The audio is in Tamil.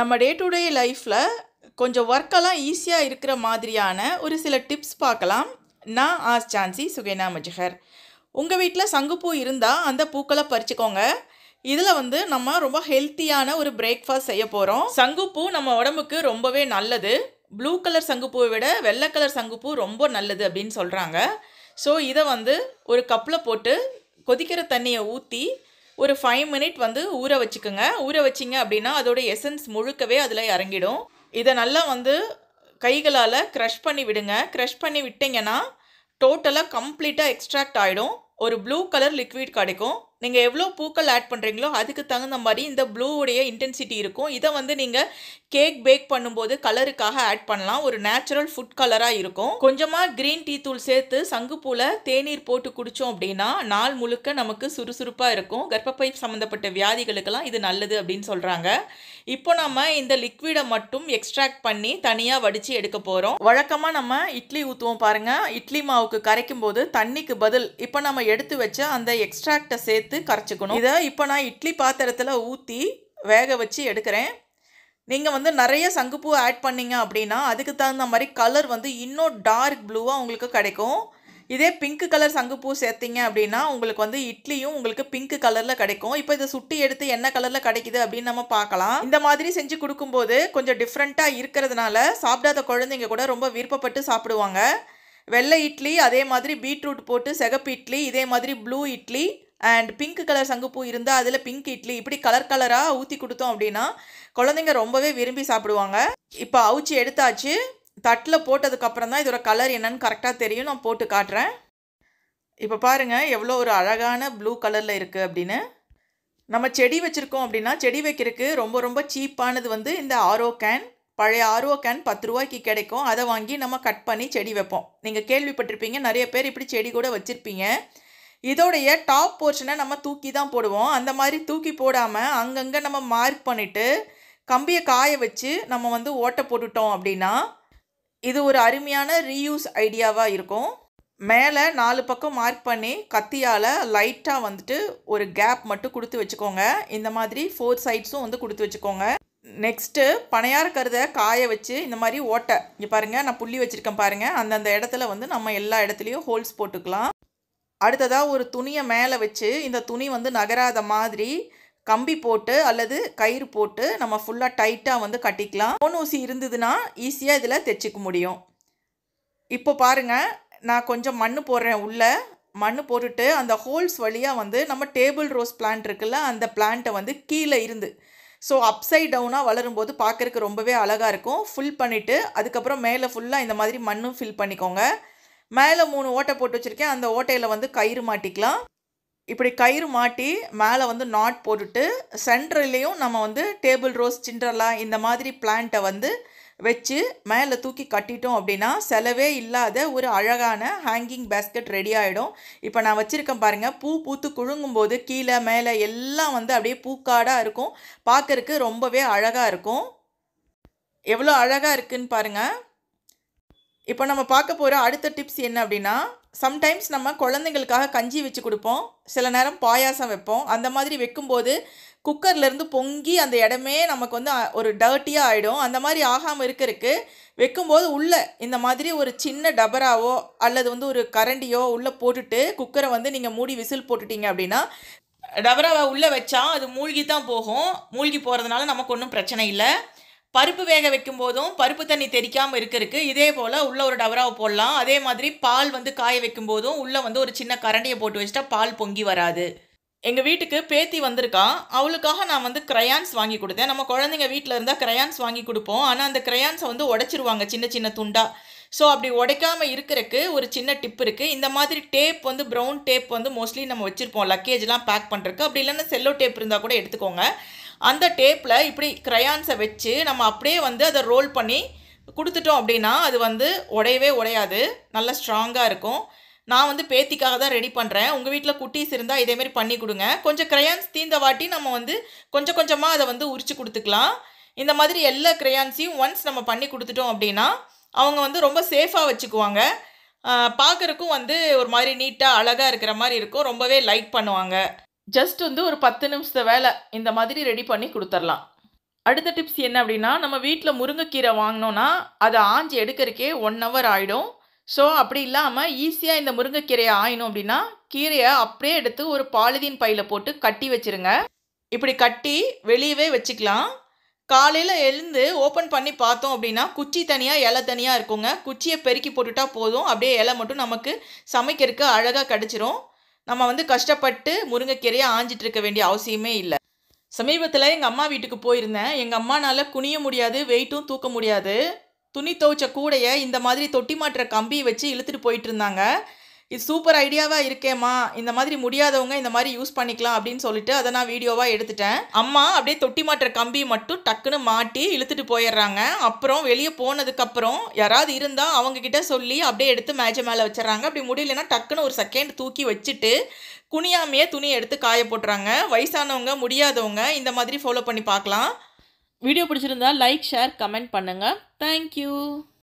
நம்ம டே டு டே லைஃப்பில் கொஞ்சம் ஒர்க்கெல்லாம் ஈஸியாக இருக்கிற மாதிரியான ஒரு சில டிப்ஸ் பார்க்கலாம். நான் ஜான்சி சுகேனா மஜ்ஹர். உங்கள் வீட்டில் சங்குப்பூ இருந்தால் அந்த பூக்களை பறிச்சுக்கோங்க. இதில் நம்ம ரொம்ப ஹெல்த்தியான ஒரு பிரேக்ஃபாஸ்ட் செய்ய போகிறோம். சங்குப்பூ நம்ம உடம்புக்கு ரொம்பவே நல்லது. ப்ளூ கலர் சங்குப்பூவை விட வெள்ளை கலர் சங்குப்பூ ரொம்ப நல்லது அப்படின்னு சொல்கிறாங்க. ஸோ இதை ஒரு கப்பில் போட்டு கொதிக்கிற தண்ணியை ஊற்றி ஒரு 5 மினிட் ஊற வச்சுக்கோங்க. ஊற வச்சிங்க அப்படின்னா அதோட எசன்ஸ் முழுக்கவே அதில் இறங்கிடும். இதை நல்லா கைகளால் க்ரஷ் பண்ணி விடுங்க. க்ரஷ் பண்ணி விட்டிங்கன்னா டோட்டலாக கம்ப்ளீட்டாக எக்ஸ்ட்ராக்ட் ஆகிடும். ஒரு ப்ளூ கலர் லிக்விட் கிடைக்கும். நீங்கள் எவ்வளோ பூக்கள் ஆட் பண்ணுறீங்களோ அதுக்கு தகுந்த மாதிரி இந்த ப்ளூவுடைய இன்டென்சிட்டி இருக்கும். இதை நீங்கள் கேக் பேக் பண்ணும்போது கலருக்காக ஆட் பண்ணலாம். ஒரு நேச்சுரல் ஃபுட் கலராக இருக்கும். கொஞ்சமாக க்ரீன் டீ தூள் சேர்த்து சங்குப்பூவில் தேநீர் போட்டு குடித்தோம் அப்படின்னா நாள் முழுக்க நமக்கு சுறுசுறுப்பாக இருக்கும். கர்ப்பப்பை சம்மந்தப்பட்ட வியாதிகளுக்கெல்லாம் இது நல்லது அப்படின்னு சொல்கிறாங்க. இப்போ நம்ம இந்த லிக்விடை மட்டும் எக்ஸ்ட்ராக்ட் பண்ணி தனியாக வடித்து எடுக்க போகிறோம். வழக்கமாக நம்ம இட்லி ஊற்றுவோம் பாருங்கள். இட்லி மாவுக்கு கரைக்கும் போது தண்ணிக்கு பதில் இப்போ நம்ம எடுத்து வச்ச அந்த எக்ஸ்ட்ராக்டை சேர்த்து கரைச்சிக்கணும். இதை இப்போ நான் இட்லி பாத்திரத்தில் ஊற்றி வேக வச்சு எடுக்கிறேன். நீங்கள் நிறைய சங்குப்பூ ஆட் பண்ணிங்க அப்படின்னா அதுக்கு தகுந்த மாதிரி கலர் இன்னும் டார்க் ப்ளூவாக உங்களுக்கு கிடைக்கும். இதே பிங்க் கலர் சங்குப்பூ சேர்த்திங்க அப்படின்னா உங்களுக்கு இட்லியும் உங்களுக்கு பிங்க் கலரில் கிடைக்கும். இப்போ இதை சுட்டி எடுத்து என்ன கலரில் கிடைக்குது அப்படின்னு நம்ம பார்க்கலாம். இந்த மாதிரி செஞ்சு கொடுக்கும்போது கொஞ்சம் டிஃப்ரெண்ட்டாக இருக்கிறதுனால சாப்பிடாத குழந்தைங்க கூட ரொம்ப விருப்பப்பட்டு சாப்பிடுவாங்க. வெள்ளை இட்லி, அதே மாதிரி பீட்ரூட் போட்டு சிகப்பு இட்லி, இதே மாதிரி blue idli and pink colour சங்குப்பூ இருந்தால் அதில் பிங்க் இட்லி, இப்படி கலர் கலராக ஊற்றி கொடுத்தோம் அப்படின்னா குழந்தைங்க ரொம்பவே விரும்பி சாப்பிடுவாங்க. இப்போ அவிச்சு எடுத்தாச்சு. தட்டில் போட்டதுக்கப்புறம் தான் இதோட கலர் என்னன்னு கரெக்டாக தெரியும். நான் போட்டு காட்டுறேன். இப்போ பாருங்கள் எவ்வளோ ஒரு அழகான ப்ளூ கலரில் இருக்குது அப்படின்னு. நம்ம செடி வச்சுருக்கோம் அப்படின்னா செடி வைக்கிறதுக்கு ரொம்ப ரொம்ப சீப்பானது இந்த ஆரோ கேன். பழைய ஆர்ஓ கேன் 10 ரூபாய்க்கு கிடைக்கும். அதை வாங்கி நம்ம கட் பண்ணி செடி வைப்போம். நீங்கள் கேள்விப்பட்டிருப்பீங்க, நிறைய பேர் இப்படி செடி கூட வச்சுருப்பீங்க. இதோடைய டாப் போர்ஷனை நம்ம தூக்கி தான் போடுவோம். அந்த மாதிரி தூக்கி போடாமல் அங்கங்கே நம்ம மார்க் பண்ணிவிட்டு கம்பியை காய வச்சு நம்ம ஓட்டை போட்டுட்டோம் அப்படின்னா இது ஒரு அருமையான ரீயூஸ் ஐடியாவாக இருக்கும். மேலே 4 பக்கம் மார்க் பண்ணி கத்தியால் லைட்டாக ஒரு கேப் மட்டும் கொடுத்து வச்சுக்கோங்க. இந்த மாதிரி 4 சைட்ஸும் கொடுத்து வச்சுக்கோங்க. நெக்ஸ்ட்டு பனையார கருதை காய வச்சு இந்த மாதிரி ஓட்டை, இங்கே பாருங்கள் நான் புள்ளி வச்சுருக்கேன் பாருங்கள், அந்தந்த இடத்துல நம்ம எல்லா இடத்துலையும் ஹோல்ஸ் போட்டுக்கலாம். அடுத்ததாக ஒரு துணியை மேலே வச்சு இந்த துணி நகராத மாதிரி கம்பி போட்டு அல்லது கயிறு போட்டு நம்ம ஃபுல்லாக டைட்டாக கட்டிக்கலாம். கோன் ஊசி இருந்ததுன்னா ஈஸியாக இதில் தைச்சிக்க முடியும். இப்போ பாருங்கள் நான் கொஞ்சம் மண் போடுறேன். உள்ளே மண் போட்டுட்டு அந்த ஹோல்ஸ் வழியாக நம்ம டேபிள் ரோஸ் பிளான்ட் இருக்குல்ல, அந்த பிளான்ட்டை கீழே இருந்து ஸோ அப்சைட் டவுனாக வளரும்போது பார்க்குறதுக்கு ரொம்பவே அழகாக இருக்கும். ஃபில் பண்ணிவிட்டு அதுக்கப்புறம் மேலே ஃபுல்லாக இந்த மாதிரி மண்ணும் ஃபில் பண்ணிக்கோங்க. மேலே 3 ஓட்டை போட்டு வச்சுருக்கேன். அந்த ஓட்டையில் கயிறு மாட்டிக்கலாம். இப்படி கயிறு மாட்டி மேலே நாட் போட்டுட்டு சென்டர்லேயும் நம்ம டேபிள் ரோஸ், சிண்ட்ரலா இந்த மாதிரி பிளான்ட்டை வச்சு மேலே தூக்கி கட்டிட்டோம் அப்படின்னா செலவே இல்லாத ஒரு அழகான ஹேங்கிங் பேஸ்கெட் ரெடி ஆகிடும். இப்போ நான் வச்சுருக்கேன் பாருங்கள். பூ பூத்து குலுங்கும்போது கீழே மேலே எல்லாம் அப்படியே பூக்காடாக இருக்கும். பார்க்குறதுக்கு ரொம்பவே அழகாக இருக்கும். எவ்வளோ அழகாக இருக்குதுன்னு பாருங்கள். இப்போ நம்ம பார்க்க போகிற அடுத்த டிப்ஸ் என்ன அப்படின்னா, சம்டைம்ஸ் நம்ம குழந்தைங்களுக்காக கஞ்சி வச்சு கொடுப்போம். சில நேரம் பாயாசம் வைப்போம். அந்த மாதிரி வைக்கும்போது குக்கர்லேருந்து பொங்கி அந்த இடமே நமக்கு ஒரு டர்ட்டியாக ஆகிடும். அந்த மாதிரி ஆகாமல் இருக்கிறதுக்கு வைக்கும்போது உள்ளே இந்த மாதிரி ஒரு சின்ன டபராவோ அல்லது ஒரு கரண்டியோ உள்ளே போட்டுட்டு குக்கரை நீங்கள் மூடி விசில் போட்டுட்டீங்க அப்படின்னா டபராவை உள்ளே வச்சா அது மூழ்கி தான் போகும். மூழ்கி போகிறதுனால நமக்கு ஒன்றும் பிரச்சனை இல்லை. பருப்பு வேக வைக்கும் போதும் பருப்பு தண்ணி தெறிக்காமல் இருக்கிறதுக்கு இதே போல் உள்ளே ஒரு டவராவை போடலாம். அதே மாதிரி பால் காய வைக்கும் போதும் உள்ளே ஒரு சின்ன கரண்டியை போட்டு வச்சுட்டா பால் பொங்கி வராது. எங்கள் வீட்டுக்கு பேத்தி வந்திருக்கா. அவளுக்காக நான் கிரையான்ஸ் வாங்கி கொடுத்தேன். நம்ம குழந்தைங்க வீட்டில் இருந்தால் கிரையான்ஸ் வாங்கி கொடுப்போம். ஆனால் அந்த கிரையான்ஸை உடைச்சிருவாங்க சின்ன சின்ன துண்டா. ஸோ அப்படி உடைக்காமல் இருக்கிறதுக்கு ஒரு சின்ன டிப் இருக்குது. இந்த மாதிரி டேப் ப்ரௌன் டேப் மோஸ்ட்லி நம்ம வச்சுருப்போம் லக்கேஜ்லாம் பேக் பண்ணுறதுக்கு. அப்படி இல்லைன்னா செல்லோ டேப் இருந்தால் கூட எடுத்துக்கோங்க. அந்த டேப்பில் இப்படி கிரையான்ஸை வச்சு நம்ம அப்படியே அதை ரோல் பண்ணி கொடுத்துட்டோம் அப்படின்னா அது உடையவே உடையாது. நல்லா ஸ்ட்ராங்காக இருக்கும். நான் பேத்திக்காக தான் ரெடி பண்ணுறேன். உங்கள் வீட்டில் குட்டீஸ் இருந்தால் இதேமாரி பண்ணி கொடுங்க. கொஞ்சம் கிரையான்ஸ் தீந்த வாட்டி நம்ம கொஞ்சம் கொஞ்சமாக அதை உரிச்சு கொடுத்துக்கலாம். இந்த மாதிரி எல்லா கிரையான்ஸையும் ஒன்ஸ் நம்ம பண்ணி கொடுத்துட்டோம் அப்படின்னா அவங்க ரொம்ப சேஃபாக வச்சுக்குவாங்க. பார்க்குறக்கும் ஒரு மாதிரி நீட்டாக அழகாக இருக்கிற மாதிரி இருக்கும். ரொம்பவே லைக் பண்ணுவாங்க. ஜஸ்ட் ஒரு 10 நிமிஷத்து வேலை இந்த மாதிரி ரெடி பண்ணி கொடுத்துடலாம். அடுத்த டிப்ஸ் என்ன அப்படின்னா, நம்ம வீட்டில் முருங்கைக்கீரை வாங்கினோன்னா அதை ஆஞ்சி எடுக்கிறதுக்கே 1 ஹவர் ஆகிடும். ஸோ அப்படி இல்லாமல் ஈஸியாக இந்த முருங்கைக்கீரையை ஆயணும் அப்படின்னா, கீரையை அப்படியே எடுத்து ஒரு பாலிதீன் பையில் போட்டு கட்டி வச்சுருங்க. இப்படி கட்டி வெளியவே வச்சுக்கலாம். காலையில் எழுந்து ஓப்பன் பண்ணி பார்த்தோம் அப்படின்னா, குச்சி தனியாக இலை தனியாக இருக்குங்க. குச்சியை பெருக்கி போட்டுட்டா போதும், அப்படியே இலை மட்டும் நமக்கு சமைக்கிறதுக்கு அழகாக கிடச்சிரும். நம்ம கஷ்டப்பட்டு முருங்கைக்கீரையை ஆஞ்சிட்டு இருக்க வேண்டிய அவசியமே இல்லை. சமீபத்தில் எங்கள் அம்மா வீட்டுக்கு போயிருந்தேன். எங்கள் அம்மானால் குனிய முடியாது, வெயிட்டும் தூக்க முடியாது. துணி துவைச்ச கூடையை இந்த மாதிரி தொட்டி மாட்டுற கம்பியை வச்சு இழுத்துட்டு போயிட்டு இருந்தாங்க. இது சூப்பர் ஐடியாவாக இருக்கேம்மா, இந்த மாதிரி முடியாதவங்க இந்த மாதிரி யூஸ் பண்ணிக்கலாம் அப்படின்னு சொல்லிட்டு அதை நான் வீடியோவாக எடுத்துட்டேன். அம்மா அப்படியே தொட்டி மாட்டுற கம்பியை மட்டும் டக்குன்னு மாட்டி இழுத்துட்டு போயிடுறாங்க. அப்புறம் வெளியே போனதுக்கப்புறம் யாராவது இருந்தால் அவங்கக்கிட்ட சொல்லி அப்படியே எடுத்து மேஜை மேலே வச்சிடறாங்க. அப்படி முடியலன்னா டக்குன்னு ஒரு செகண்ட் தூக்கி வச்சுட்டு குனியாமையே துணியை எடுத்து காய போட்டுறாங்க. வயசானவங்க, முடியாதவங்க இந்த மாதிரி ஃபாலோ பண்ணி பார்க்கலாம். வீடியோ பிடிச்சிருந்தா லைக், ஷேர், கமெண்ட் பண்ணுங்கள். தேங்க்யூ.